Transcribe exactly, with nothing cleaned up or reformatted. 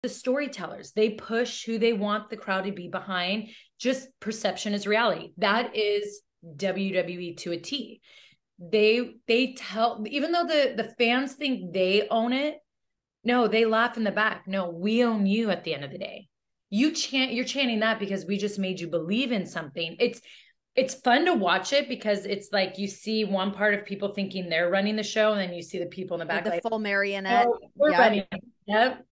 the storytellers. They push who they want the crowd to be behind. Just perception is reality. That is W W E to a T. They they tell, even though the the fans think they own it, no, they laugh in the back. No, we own you at the end of the day. You chant, you're chanting that because we just made you believe in something. It's it's fun to watch it because it's like you see one part of people thinking they're running the show, and then you see the people in the The, back the like, full marionette. oh, we're Yep. running. Yep.